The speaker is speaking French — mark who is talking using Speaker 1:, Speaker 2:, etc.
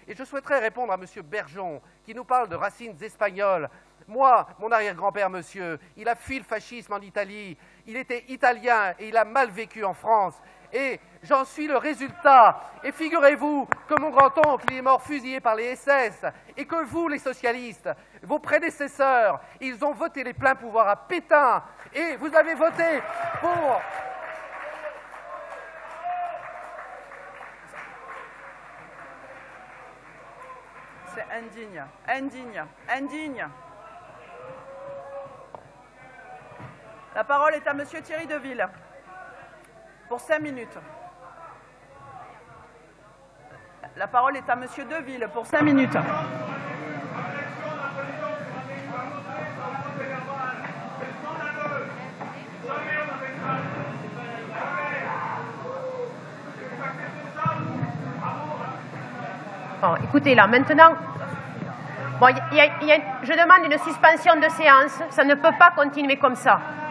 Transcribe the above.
Speaker 1: Et je souhaiterais répondre à M. Bergeon, qui nous parle de racines espagnoles. Moi, mon arrière-grand-père, monsieur, il a fui le fascisme en Italie. Il était italien et il a mal vécu en France. Et j'en suis le résultat. Et figurez-vous que mon grand-oncle, il est mort fusillé par les SS. Et que vous, les socialistes, vos prédécesseurs, ils ont voté les pleins pouvoirs à Pétain. Et vous avez voté pour...
Speaker 2: C'est indigne, indigne, indigne. La parole est à Monsieur Thierry Deville, pour 5 minutes. La parole est à Monsieur Deville, pour 5 minutes.
Speaker 3: Bon, écoutez, là, maintenant, bon, je demande une suspension de séance. Ça ne peut pas continuer comme ça.